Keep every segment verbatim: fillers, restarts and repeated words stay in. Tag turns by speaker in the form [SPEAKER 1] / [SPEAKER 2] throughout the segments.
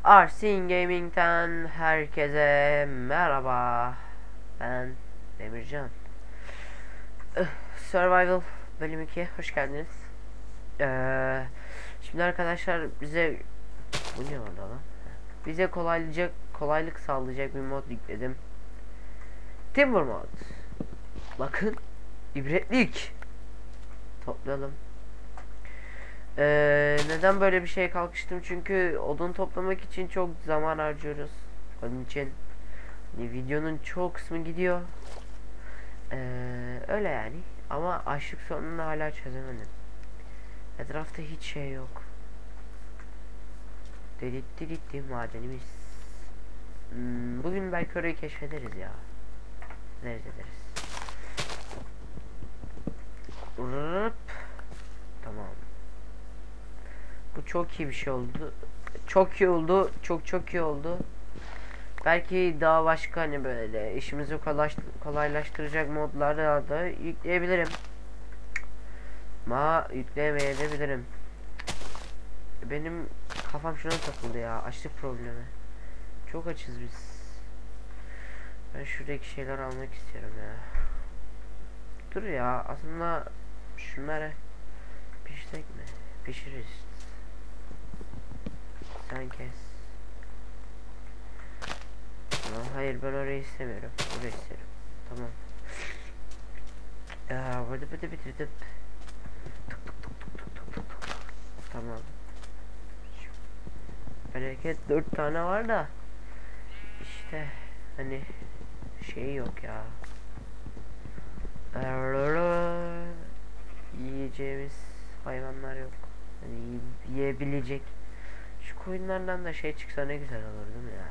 [SPEAKER 1] Arsin Gaming'ten herkese merhaba. Ben Demircan. Ih, Survival bölüm iki hoş geldiniz. Ee, şimdi arkadaşlar bize bu ne orada lan? Bize kolaylık kolaylık sağlayacak bir mod yükledim. Timber mod. Bakın, ibretlik. Toplayalım. Ee, neden böyle bir şeye kalkıştım? Çünkü odun toplamak için çok zaman harcıyoruz. Onun için hani videonun çok kısmı gidiyor. Ee, öyle yani. Ama açlık sorununu hala çözemedim. Etrafta hiç şey yok. Delit delitti madenimiz. Hmm, bugün belki orayı keşfederiz ya. Ederiz ederiz. Rıp. Tamam. Bu çok iyi bir şey oldu. Çok iyi oldu. Çok çok iyi oldu. Belki daha başka hani böyle işimizi kolaylaştıracak modlarda da yükleyebilirim. Ama yükleyemeyebilirim. Benim kafam şuna takıldı ya. Açlık problemi. Çok açız biz. Ben şuradaki şeyler almak istiyorum ya. Dur ya, aslında şunları pişsek mi? Pişiririz. Sen kes. Ama hayır, ben orayı istemiyorum. Burayı isterim. Tamam. Ya burada burada bitirdim. Tamam. Bereket dört tane var da işte hani şey yok ya. Yiyeceğimiz hayvanlar yok. Hani yiyebilecek. Şu koyunlardan da şey çıksa ne güzel olur değil mi ya?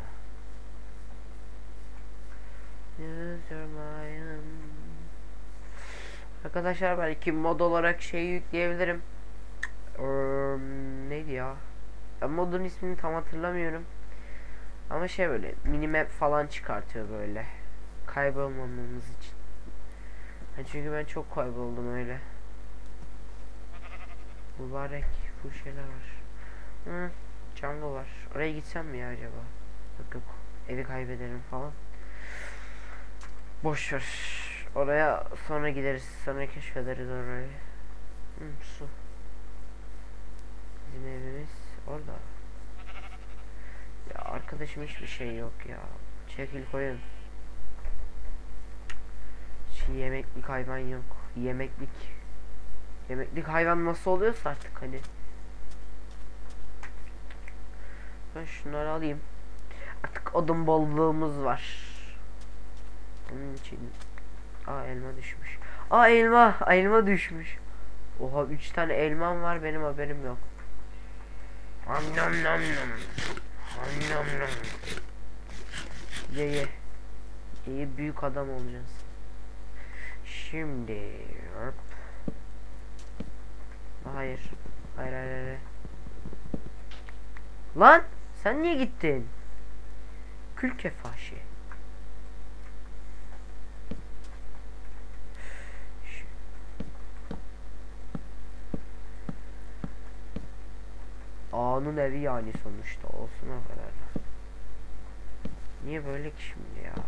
[SPEAKER 1] Arkadaşlar belki mod olarak şey yükleyebilirim. Ee, neydi ya? Ben modun ismini tam hatırlamıyorum. Ama şey böyle minimap falan çıkartıyor böyle. Kaybolmamamız için. Yani çünkü ben çok kayboldum öyle. Mübarek bu şeyler var. Hı, jungle var. Oraya gitsem mi ya acaba? Yok yok. Evi kaybederim falan. Boş ver. Oraya sonra gideriz. Sonra keşfederiz orayı. Hı, su. Bizim evimiz orada. Ya arkadaşım hiçbir şey yok ya. Çekil koyun. Şey, yemeklik hayvan yok. Yemeklik. Yemeklik hayvan nasıl oluyorsa artık hani. Ben şunları alayım. Artık odun bolluğumuz var. Onun için. Aa, elma düşmüş. Aa, elma. Elma düşmüş. Oha, üç tane elmam var, benim haberim yok. Nam nam nam nam. Nam nam. Ye ye. Ye, büyük adam olacağız. Şimdi. Hop. Hayır. Hayır hayır hayır. Lan sen niye gittin? Kül kefaşi. Ağanın evi yani sonuçta, olsun o kadar da. Niye böyle ki şimdi ya?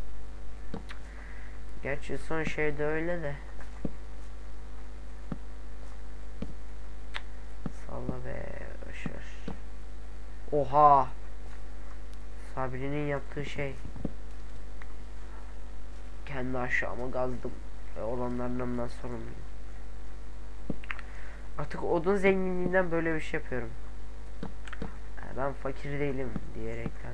[SPEAKER 1] Gerçi son şey de öyle de. Salla be, boşver. Oha. Sabri'nin yaptığı şey. Kendi aşağıma gazdım. Ve olanlarından sorumluyum. Artık odun zenginliğinden böyle bir şey yapıyorum. Ben fakir değilim diyerekten.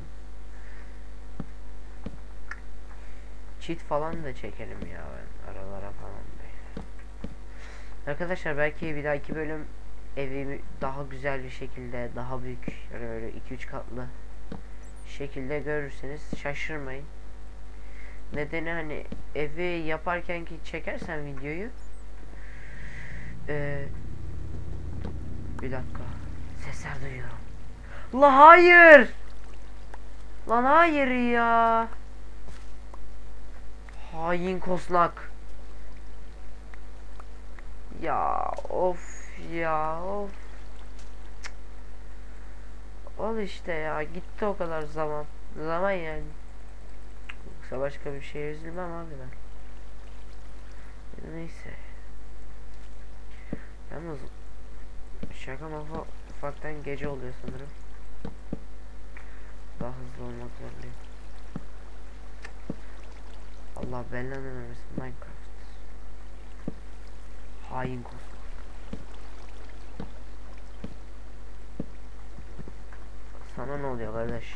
[SPEAKER 1] Cheat falan da çekelim ya ben aralara falan böyle. Arkadaşlar belki bir dahaki bölüm evimi daha güzel bir şekilde, daha büyük, yani böyle iki üç katlı şekilde görürseniz şaşırmayın. Nedeni hani evi yaparken ki çekersen videoyu. Ee, bir dakika. Sesler duyuyorum. La hayır. Lan hayır ya. Hain kosnak. Ya of ya of. Ol işte ya, gitti o kadar zaman. Zaman yani. Yoksa başka bir şeye üzülmem abi ben. Neyse. Yalnız şaka maka ufaktan gece oluyor sanırım. Daha hızlı olmak zorundayım. Allah belanı vermesin Minecraft. Hain kosmos. Sana ne oluyor kardeş?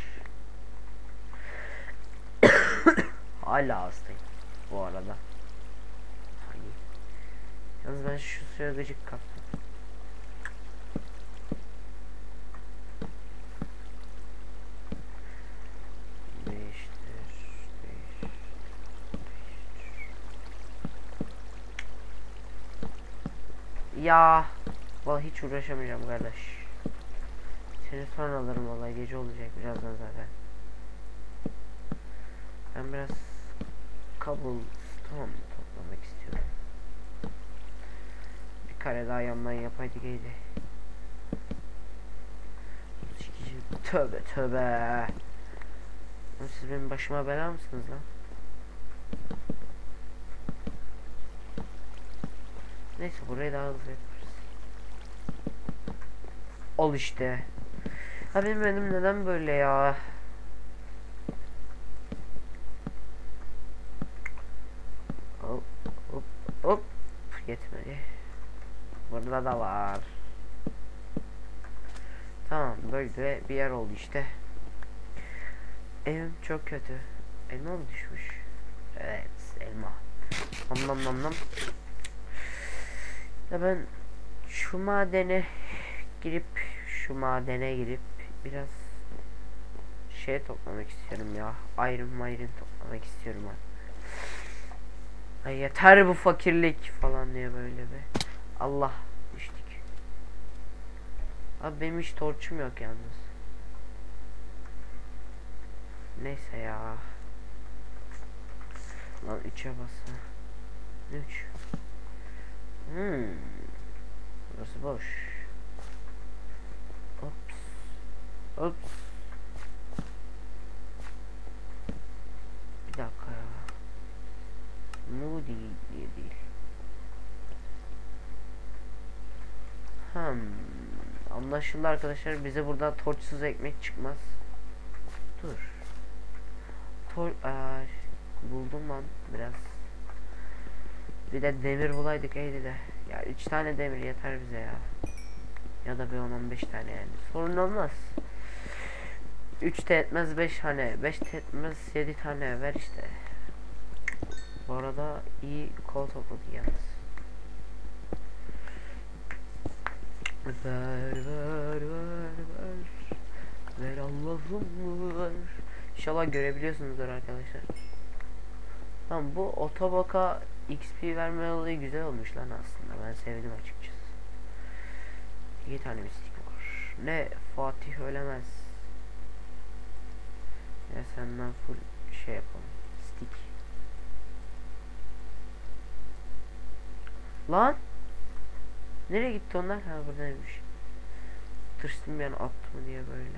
[SPEAKER 1] Hala hastayım bu arada. Hani. Yalnız ben şu suya gıcık kaptım. Değiştir, değiştir, değiştir. Ya, vallahi hiç uğraşamayacağım kardeş. Seni sonra alırım, vallahi gece olacak birazdan zaten. Ben biraz cobblestone toplamak istiyorum. Bir kare daha yandan yapaydık iyiydi. Tövbe tövbe. Siz benim başıma bela mısınız lan? Neyse burayı daha hızlı yaparız. Ol işte. Ha benim benim neden böyle ya? Hop hop hop. Yetmedi. Burada da var. Tamam, böyle bir yer oldu işte. Evim çok kötü. Elma mı düşmüş? Evet, elma. Nam nam nam nam. Ya ben şu madene girip şu madene girip biraz şey toplamak istiyorum ya. Iron iron toplamak istiyorum ben. Ay yeter bu fakirlik falan diye böyle be. Allah, düştük. Abi benim hiç torçum yok yalnız. Neyse ya. Lan üçe bassa. üç. Hmm. Burası boş. Ops. Ops. Bir dakika ya. Moody diye değil. Hmm. Anlaşıldı arkadaşlar, bize burada torçsuz ekmek çıkmaz. Dur. Tor Aa, buldum lan biraz. Bir de demir bulaydık iyiydi de. Ya üç tane demir yeter bize ya. Ya da bir on on beş tane yani. Sorun olmaz. üç de etmez beş tane. beş de etmez yedi tane ver işte. Bu arada iyi kol topladı yalnız. Ver ver ver ver. Ver Allah'ım ver. İnşallah görebiliyorsunuzdur arkadaşlar. Tamam, bu otoboka X P verme olayı güzel olmuş lan aslında. Ben sevdim açıkçası. İki tane mistik var. Ne Fatih ölemez. Ya senden full şey yapalım. Stick. Lan nereye gitti onlar? Ha buradaymış. Tırstım yani, attım diye böyle.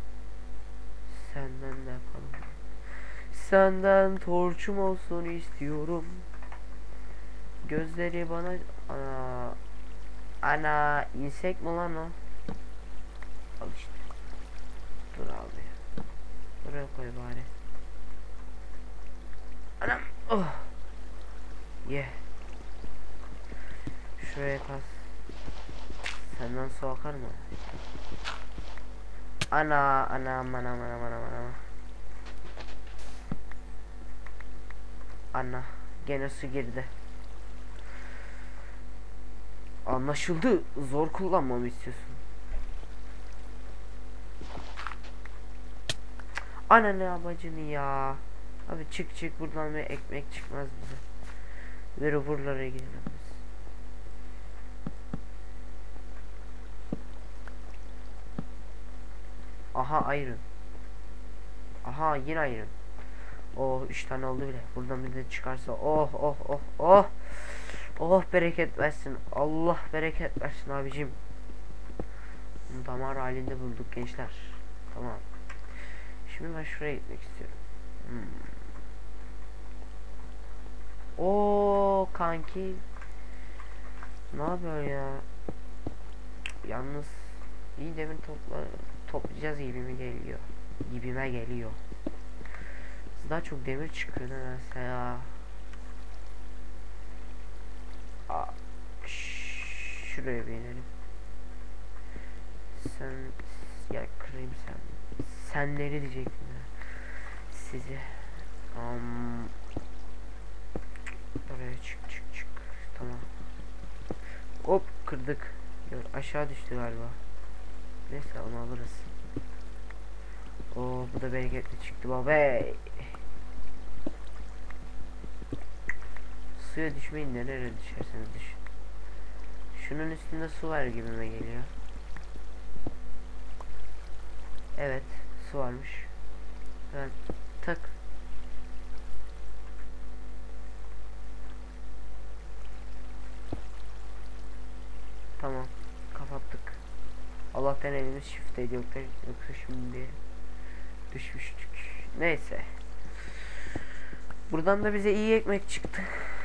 [SPEAKER 1] Senden de yapalım. Senden torçum olsun istiyorum. Gözleri bana ana ana insek mi lan o? Al işte. Dur abi. Buraya koy bari. Anam. Oh. Ye. Yeah. Şuraya kas. Senden su akar mı? Ana anam anam anam anam anam. Ana gene su girdi. Anlaşıldı. Zor kullanmamı istiyorsun. Ana ne abacını ya. Abi çık çık buradan, bir ekmek çıkmaz bize. Ver buralara gidelim biz. Aha iron. Aha yine iron. Oh üç tane oldu bile. Buradan bir de çıkarsa oh oh oh oh. Oh bereket versin. Allah bereket versin abicim. Damar halinde bulduk gençler. Şimdi ben şuraya gitmek istiyorum. Hmm. Oo kanki. Ne yapıyor ya? Yalnız iyi demir topla toplayacağız gibime geliyor. Gibime geliyor. Daha çok demir çıkıyor nedense ya. Aa, şuraya bir inelim. Sen ya kırayım sen. Senleri diyecektim ya. Sizi. Um, oraya çık çık çık. Tamam. Hop kırdık. Yok, aşağı düştü galiba. Neyse onu alırız. Oo bu da bereketli çıktı baba. Suya düşmeyin, nereye düşerseniz düşün. Şunun üstünde su var gibime geliyor. Evet, su varmış. Ben tak. Tamam, kapattık. Allah'tan elimiz shift'teydi, yoksa yoksa şimdi düşmüştük. Neyse. Buradan da bize iyi ekmek çıktı.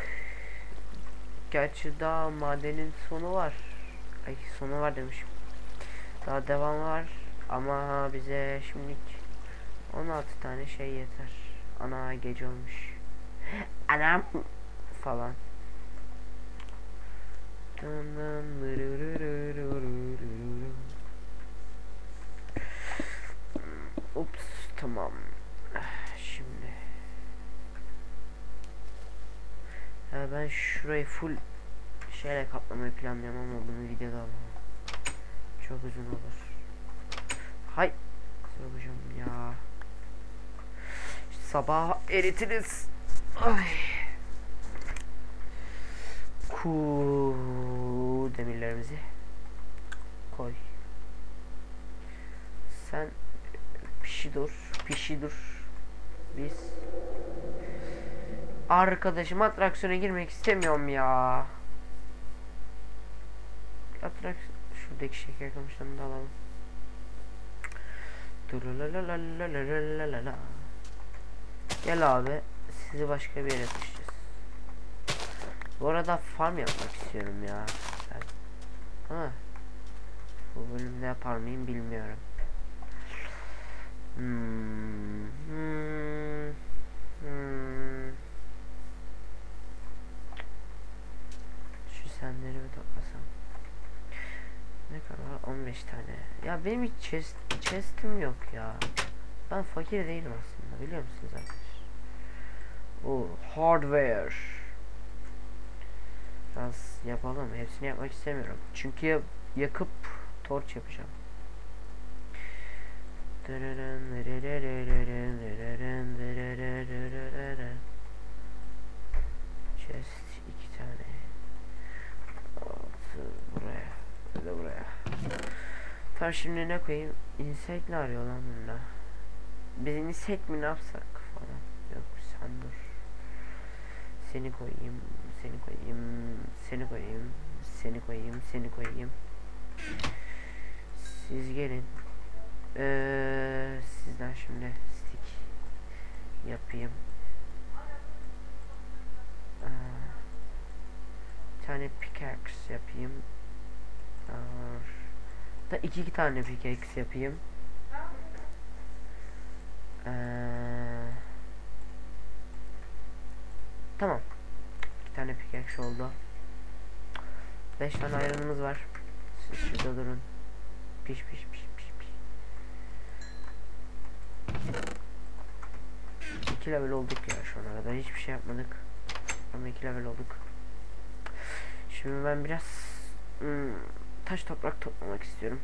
[SPEAKER 1] Gerçi daha madenin sonu var. Ay sonu var demişim. Daha devam var ama bize şimdilik on altı tane şey yeter. Ana gece olmuş. Anam falan. Ups tamam. Şimdi ya ben şurayı full şeyle kaplamayı planlıyorum ama bunu videoda alamam. Çok uzun olur. Hay soracağım ya. İşte sabah eritiriz. Ay. Ku demirlerimizi koy. Sen pişi dur, pişi dur. Biz arkadaşım atraksiyona girmek istemiyorum ya. Atraksiyon şuradaki şeker kamışlarını da alalım. Gel abi, sizi başka bir yere taşıyacağız. Bu arada farm yapmak istiyorum ya. Ha. Bu bölümde yapar mıyım bilmiyorum. Hmm. Hmm. Hmm. Şu senleri mi toplasam? Ne kadar? on beş tane. Ya benim hiç chest, chest'im yok ya. Ben fakir değilim aslında, biliyor musunuz arkadaşlar? O hardware. Biraz yapalım. Hepsini yapmak istemiyorum. Çünkü yakıp torç yapacağım. Chest iki tane. Altı buraya. Bir de buraya. Tamam şimdi ne koyayım? İnsek ne arıyor lan bunda? Biz insek mi ne yapsak falan. Yok sen dur. Seni koyayım. Seni koyayım. Seni koyayım. Seni koyayım. Seni koyayım. Siz gelin. Ee, sizden şimdi stick yapayım. Ee, bir tane pickaxe yapayım. Da iki, iki tane pickaxe yapayım. Ee, tamam. İki tane pickaxe oldu. Beş tane ayranımız var. Siz şurada durun. Piş piş piş piş piş. iki level olduk ya şu ana kadar. Hiçbir şey yapmadık. Ama iki level olduk. Şimdi ben biraz hmm, taş toprak toplamak istiyorum.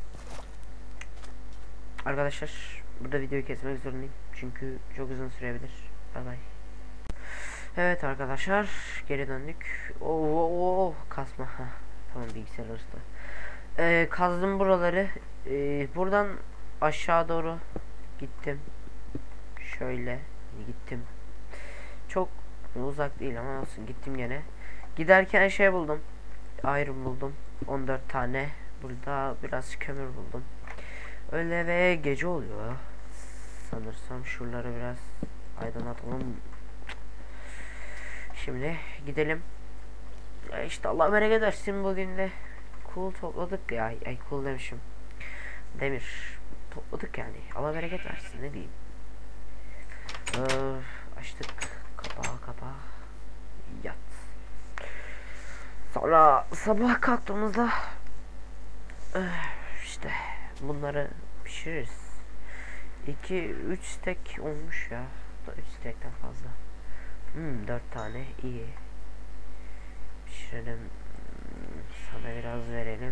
[SPEAKER 1] Arkadaşlar burada videoyu kesmek zorundayım. Çünkü çok uzun sürebilir. Bye bye. Evet arkadaşlar geri döndük. Oo, oo, oo kasma. Heh, tamam bilgisayar arasında. Ee, kazdım buraları. Ee, buradan aşağı doğru gittim. Şöyle gittim. Çok uzak değil ama olsun gittim gene. Giderken şey buldum. Iron buldum. on dört tane. Burada biraz kömür buldum. Öyle ve gece oluyor. sanırsam. Şuraları biraz aydınlatalım. Şimdi gidelim. Ya işte Allah bereket versin, bugün de cool topladık ya. Ay cool demişim. Demir topladık yani. Allah bereket versin, ne diyeyim. Ee, açtık kapağı kapağı. Yat. Sonra sabah kalktığımızda işte bunları pişiririz. iki üç stek olmuş ya. üç stekten fazla. Hmm, dört tane iyi. Pişirelim. Sana biraz verelim.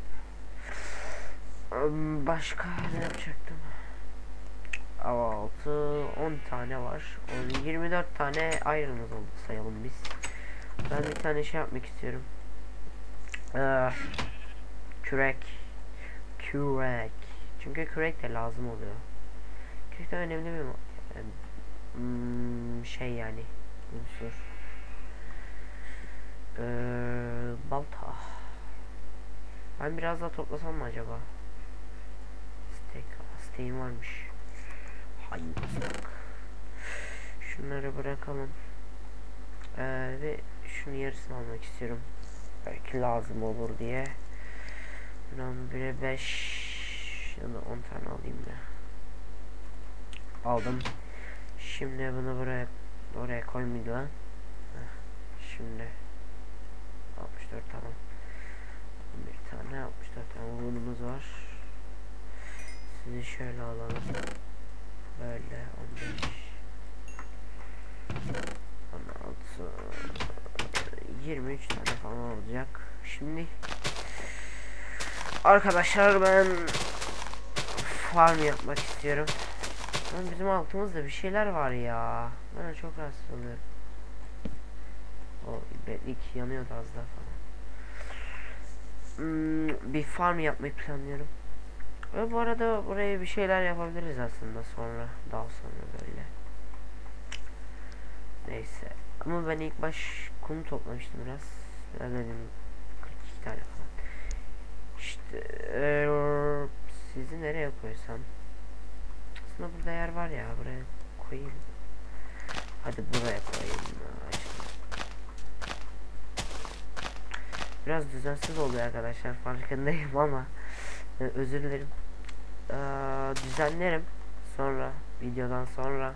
[SPEAKER 1] Başka ne yapacaktım? altı on tane var. yirmi dört tane ayrımız oldu sayalım biz. Ben bir tane şey yapmak istiyorum. Ee, kürek. Kürek. Çünkü kürek de lazım oluyor. Kürek de önemli bir hmm, şey yani. Unsur. Ee, balta. Ben biraz daha toplasam mı acaba? Steak. Steak'im varmış. Hayır. Şunları bırakalım. Ee, ve şunu yarısını almak istiyorum. Belki lazım olur diye. Buradan bire beş ya da on tane alayım da. Aldım. Şimdi bunu buraya oraya koymayacağım. Şimdi altmış dört tamam. Bir tane altmış dört tane bulunumuz var. Sizi şöyle alalım. Böyle on beş on altı yirmi üç tane falan olacak. Şimdi arkadaşlar ben farm yapmak istiyorum. Lan bizim altımızda bir şeyler var ya. Ben çok rahatsız oluyorum. O bellik yanıyordu az daha falan. Hmm, bir farm yapmayı planlıyorum. Ve bu arada buraya bir şeyler yapabiliriz aslında sonra, daha sonra böyle. Neyse. Ama ben ilk baş kum toplamıştım biraz. Biraz dedim kırk iki tane falan. İşte ee, sizi nereye koysam? Aslında burada yer var ya, buraya koyayım. Hadi buraya koyayım. Biraz düzensiz oluyor arkadaşlar, farkındayım ama özür dilerim. Ee, düzenlerim sonra, videodan sonra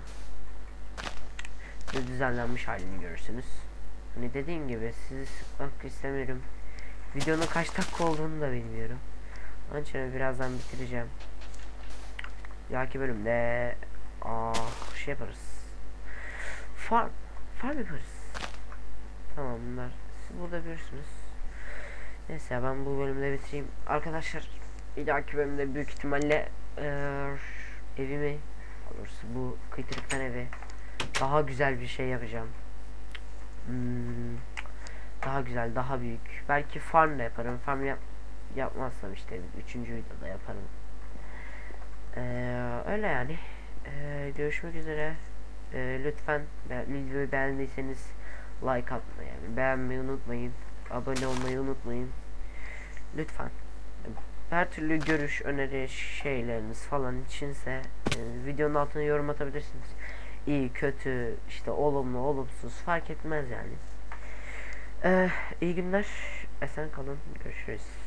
[SPEAKER 1] ve düzenlenmiş halini görürsünüz. Hani dediğim gibi sizi sıkmak istemiyorum. Videonun kaç dakika olduğunu da bilmiyorum. Onun için birazdan bitireceğim. Belki bölümde ah şey yaparız. Farm, farm yaparız. Tamam, bunlar siz burada görürsünüz. Neyse ben bu bölümde bitireyim. Arkadaşlar bir dahaki bölümde büyük ihtimalle ee, evimi, olursa bu kıytırıktan evi daha güzel bir şey yapacağım. Hmm, daha güzel, daha büyük. Belki farm da yaparım. Farm yap yapmazsam işte üçüncü videoda yaparım. Ee, öyle yani. Ee, görüşmek üzere. Ee, lütfen videoyu beğendiyseniz like atmayı, yani beğenmeyi unutmayın. Abone olmayı unutmayın. Lütfen. Her türlü görüş, öneri, şeyleriniz falan içinse e, videonun altına yorum atabilirsiniz. İyi, kötü, işte olumlu, olumsuz fark etmez yani. Ee, iyi günler. Esen kalın. Görüşürüz.